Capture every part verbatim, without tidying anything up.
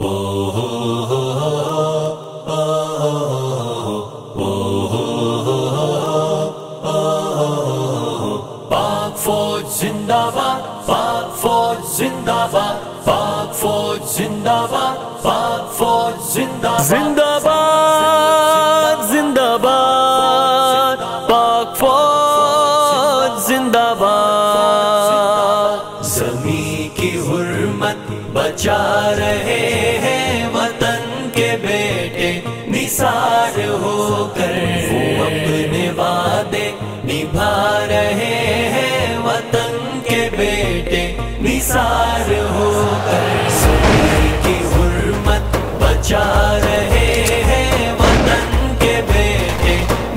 پاک فوج زندہ باد، پاک فوج زندہ باد، پاک فوج زندہ باد، پاک فوج زندہ باد، زندہ باد زندہ باد، پاک فوج زندہ باد۔ زمین کی حرمت بچا رہے ہیں وطن کے بیٹے نثار ہو کر، وہ اپنے وعدے نبھا رہے ہیں وطن کے بیٹے نثار ہو کر، زمین کی حرمت بچا رہے ہیں وطن کے بیٹے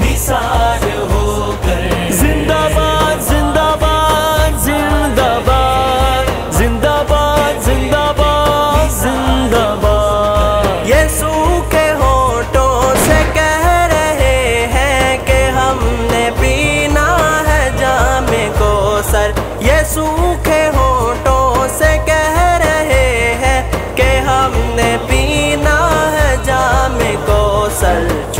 نثار ہو کر۔ زندہ باد زندہ باد زندہ باد، زندہ باد زندہ باد زندہ باد۔ یہ سوکھے ہونٹوں سے کہہ رہے ہیں کہ ہم نے پینا ہے جام کوثر، یہ سوکھے ہونٹوں سے کہہ رہے ہیں کہ ہم نے پینا ہے جام کوثر،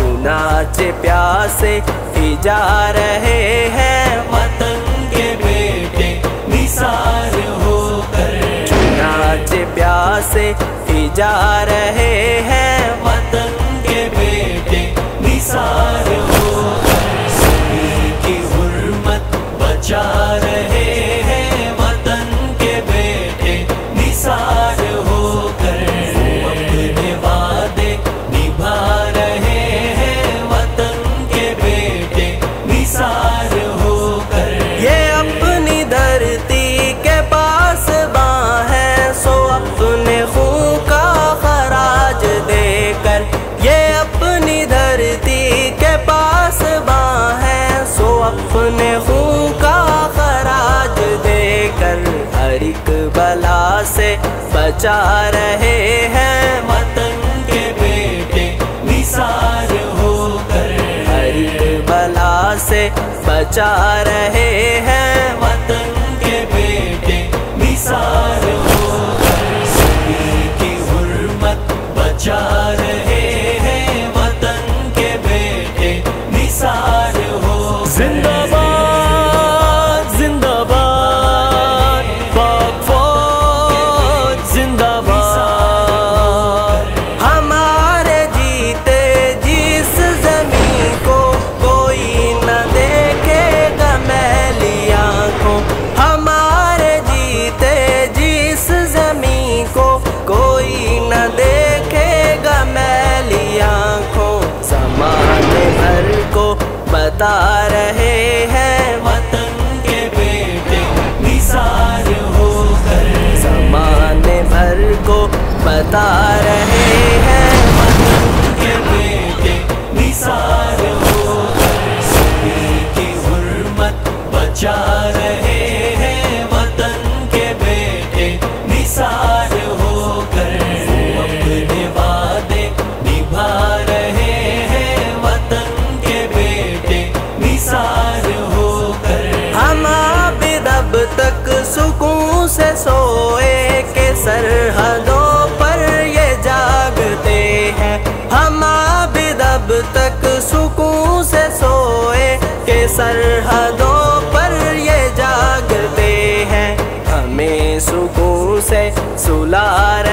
چنانچہ پیاسے ہی جا رہے ہیں وطن کے بیٹے نثار ہو کر، چنانچہ پیاسے ہی جا رہے ہیں وطن کے بیٹے نثار ہو کر، زمین کی حرمت بچا رہے ہیں وطن کے بیٹے نثار ہو کر، وہ اپنے وعدے نبھا رہے ہیں وطن کے بیٹے نثار ہو کر۔ یہ اپنی دھرتی کے پاس باں ہے، سو اپنے خون کا خراج دے کر، یہ اپنی دھرتی کے پاس باں ہے، سو اپنے خون کا خراج دے کر، ہر ایک بلا سے بچا رہے ہیں وطن کے بیٹے نثار ہو کر، ہر ایک بلا سے بچا رہے ہیں وطن کے بیٹے نثار ہو کر، زمین کی حرمت بچا رہے ہیں وطن کے بیٹے نثار ہو کر۔ زندہ باد زندہ باد، پاک فوج زندہ باد۔ ہمارے جیتے جس زمین کو کوئی نہ دیکھے گا میلی آنکھوں، ہمارے جیتے جس زمین کو کوئی نہ دیکھے گا میلی آنکھوں، زمانے بھر کو بتا رہے ہیں وطن کے بیٹے نثار ہو کر، زمانے بھر کو بتا رہے ہیں وطن کے بیٹے نثار ہو کر، زمین کی حرمت بچا رہے ہیں وطن کے بیٹے نثار ہو کر، وہ اپنے وعدے نبھا رہے ہیں وطن کے بیٹے نثار ہو کر۔ ہم عابد اب تک سکون سے سوئے کہ سرحدوں پر یہ جاگتے ہیں، ہم عابد اب تک سکون سے سوئے کہ سرحدوں پر یہ جاگتے ہیں، ہمیں سکون سے سلا